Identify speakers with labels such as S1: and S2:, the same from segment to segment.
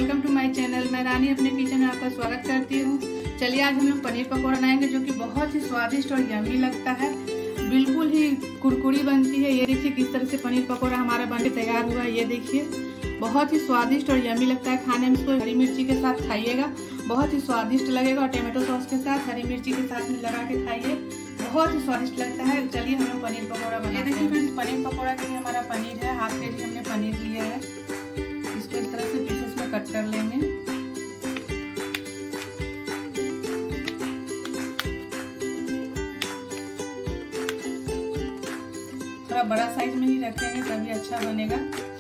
S1: Welcome to my channel. मैं रानी अपने kitchen में आपका स्वागत करती हूँ। चलिए आज हम लोग पनीर पकौड़ा बनाएंगे जो कि बहुत ही स्वादिष्ट और यम्मी लगता है। बिल्कुल ही कुरकुरी बनती है। ये देखिए किस तरह से पनीर पकौड़ा हमारा बनके तैयार हुआ है। ये देखिए बहुत ही स्वादिष्ट और यम्मी लगता है खाने में। इसको हरी मिर्ची के साथ खाइएगा, बहुत ही स्वादिष्ट लगेगा। और टमाटो सॉस के साथ हरी मिर्ची के साथ में लगा के खाइए, बहुत ही स्वादिष्ट लगता है। चलिए हम लोग पनीर पकौड़ा बनाते हैं। देखिए फ्रेंड्स, पनीर पकौड़ा के लिए हमारा पनीर है, हाफ केजी हमने पनीर लिया है। इसको इस तरह से पीसेस में कट कर लेंगे। थोड़ा बड़ा साइज में ही रखेंगे तभी अच्छा बनेगा।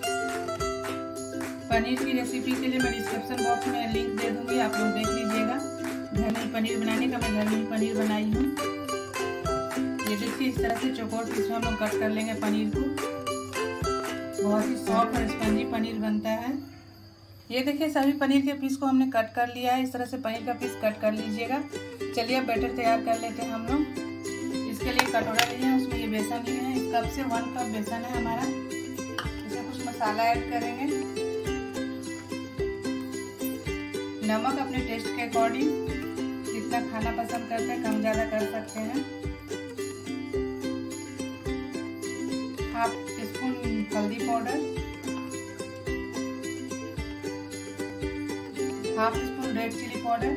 S1: पनीर की रेसिपी के लिए मैं डिस्क्रिप्शन बॉक्स में लिंक दे दूंगी, आप लोग देख लीजिएगा। घर में पनीर बनाने का मैं घर में ही पनीर बनाई हूँ। ये देखिए इस तरह से चौकोर पीस में हम लोग कट कर लेंगे पनीर को। बहुत ही सॉफ्ट और स्पंजी पनीर बनता है। ये देखिए सभी पनीर के पीस को हमने कट कर लिया है। इस तरह से पनीर का पीस कट कर लीजिएगा। चलिए अब बैटर तैयार कर लेते हैं हम लोग। इसके लिए कटोरा लिए हैं, उसमें ये बेसन लिए हैं। इस कप से 1 कप बेसन है हमारा। इसमें कुछ मसाला ऐड करेंगे। नमक अपने टेस्ट के अकॉर्डिंग, जितना खाना पसंद करते हैं कम ज़्यादा कर सकते हैं। हाफ टीस्पून हल्दी powder, half teaspoon red chilli powder,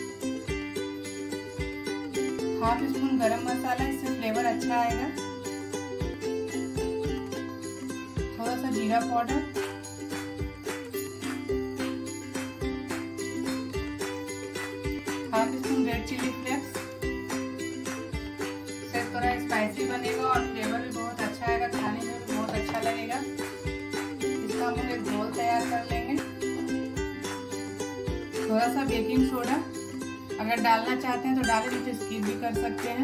S1: half teaspoon garam masala, इससे फ्लेवर अच्छा आएगा। थोड़ा सा जीरा powder, half teaspoon red chilli flakes. इससे थोड़ा स्पाइसी बनेगा और फ्लेवर भी बहुत अच्छा आएगा, खाने में भी बहुत अच्छा लगेगा। इसका हम लोग एक घोल तैयार कर लेंगे। थोड़ा सा बेकिंग सोडा, अगर डालना चाहते हैं तो डालें, नहीं तो स्किप भी कर सकते हैं।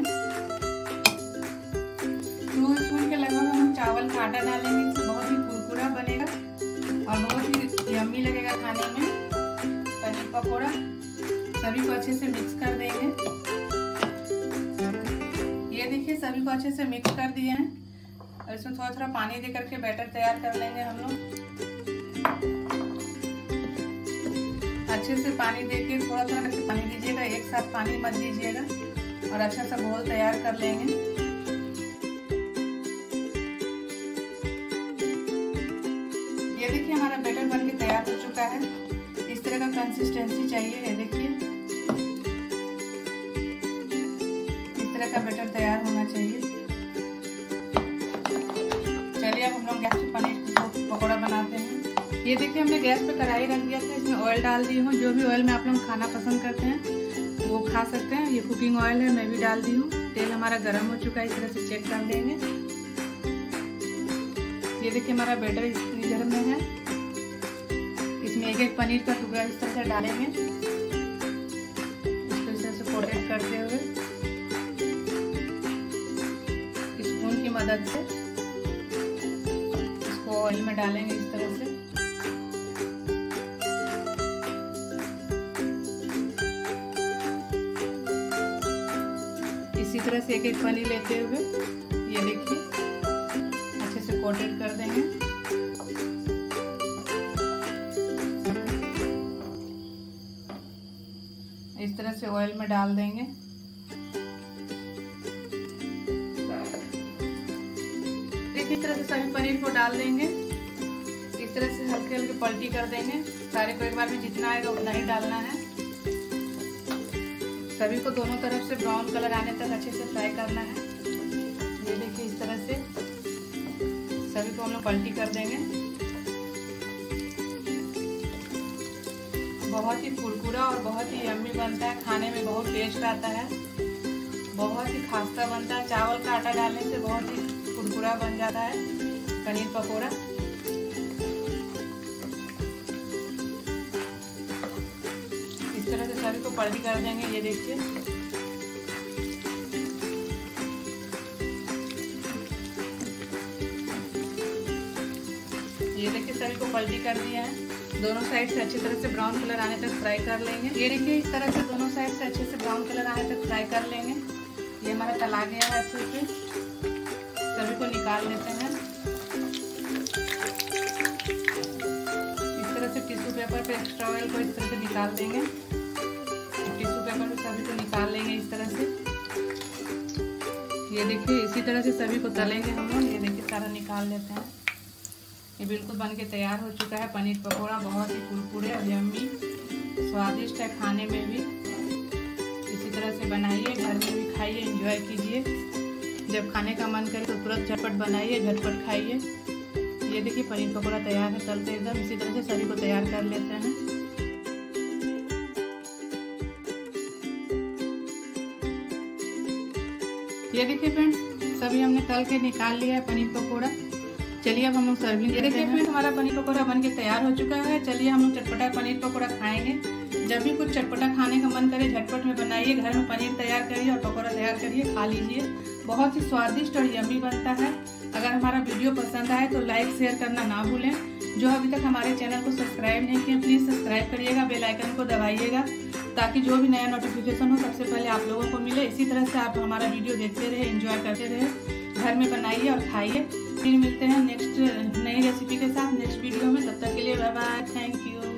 S1: 2 स्पून के लगभग हम चावल का आटा डालेंगे। इससे बहुत ही कुरकुरा बनेगा और बहुत ही यम्मी लगेगा खाने में पनीर पकौड़ा। सभी को अच्छे से मिक्स कर देंगे। ये देखिए सभी को अच्छे से मिक्स कर दिए हैं। और इसमें थोड़ा थोड़ा पानी दे करके बैटर तैयार कर लेंगे हम लोग। अच्छे से पानी देके थोड़ा थोड़ा करके पानी दीजिएगा, एक साथ पानी मत दीजिएगा। और अच्छा सा घोल तैयार कर लेंगे। ये देखिए हमारा बैटर बनके तैयार हो चुका है। इस तरह का कंसिस्टेंसी चाहिए। ये देखिए इस तरह का बैटर तैयार होना चाहिए। चलिए अब हम लोग गैस पे पनीर पकौड़ा बनाते हैं। ये देखिए हमने गैस पे कढ़ाई रख दिया था, इसमें ऑयल डाल दी हूँ। जो भी ऑयल में आप लोग खाना पसंद करते हैं वो खा सकते हैं। ये कुकिंग ऑयल है, मैं भी डाल दी हूँ। तेल हमारा गर्म हो चुका है, इस तरह से चेक कर लेंगे। ये देखिए हमारा बैटर इधर में है। इसमें एक एक पनीर का टुकड़ा इस तरह से डालेंगे, इसको इस तरह से कोटेड करते हुए स्पून की मदद से इसको ऑयल में डालेंगे इस तरह से। इसी तरह से एक एक पनीर लेते हुए ये देखिए अच्छे से कोटेड कर देंगे। इस तरह से ऑयल में डाल देंगे। देखिए इस तरह से सभी पनीर को डाल देंगे। इस तरह से हल्के हल्के पलटी कर देंगे। सारे को एक बार में जितना आएगा उतना ही डालना है। सभी को दोनों तरफ से ब्राउन कलर आने तक अच्छे से फ्राई करना है। ये देखिए इस तरह से सभी को हम लोग पलटी कर देंगे। बहुत ही कुरकुरा और बहुत ही यम्मी बनता है, खाने में बहुत टेस्ट आता है, बहुत ही खास्ता बनता है। चावल का आटा डालने से बहुत ही कुरकुरा बन जाता है पनीर पकौड़ा। इस तरह से सभी को पलटी कर देंगे। ये देखिए सभी को पलटी कर दिया है। दोनों साइड से अच्छी तरह से ब्राउन कलर आने तक फ्राई कर लेंगे। ये देखिए इस तरह से दोनों साइड से अच्छे से ब्राउन कलर आने तक फ्राई कर लेंगे। ये हमारा तला गया है अच्छे से। सभी को निकाल लेते हैं। टिश्यू पेपर पे एक्स्ट्रा ऑयल को इस तरह से निकाल देंगे। टिश्यू पेपर पे सभी को निकाल लेंगे इस तरह से। ये देखिए इसी तरह से सभी को तलेंगे हम लोग। ये देखिए सारा निकाल लेते हैं। ये बिल्कुल बन के तैयार हो चुका है पनीर पकौड़ा। बहुत ही कुरकुरे और यम्मी स्वादिष्ट है खाने में भी। इसी तरह से बनाइए, घर में भी खाइए, एंजॉय कीजिए। जब खाने का मन करे तो तुरंत झटपट बनाइए, झटपट खाइए। ये देखिए पनीर पकौड़ा तैयार है तलते एकदम। इसी तरह से सभी को तैयार कर लेते हैं। ये देखिए फ्रेंड्स सभी हमने तल के निकाल लिया है पनीर पकौड़ा। चलिए अब हम लोग सर्विंग। ये देखिए फ्रेंड्स हमारा पनीर पकौड़ा बन के तैयार हो चुका है। चलिए हम लोग चटपटा पनीर पकौड़ा खाएंगे। जब भी कुछ चटपटा खाने का मन करे झटपट में बनाइए, घर में पनीर तैयार करिए और पकौड़ा तैयार करिए, खा लीजिए। बहुत ही स्वादिष्ट और यम्मी बनता है। अगर हमारा वीडियो पसंद आए तो लाइक शेयर करना ना भूलें। जो अभी तक हमारे चैनल को सब्सक्राइब नहीं किए प्लीज़ सब्सक्राइब करिएगा, बेल आइकन को दबाइएगा ताकि जो भी नया नोटिफिकेशन हो सबसे पहले आप लोगों को मिले। इसी तरह से आप हमारा वीडियो देखते रहे, एंजॉय करते रहे, घर में बनाइए और खाइए। फिर मिलते हैं नेक्स्ट नई रेसिपी के साथ नेक्स्ट वीडियो में। तब तक के लिए बाय बाय, थैंक यू।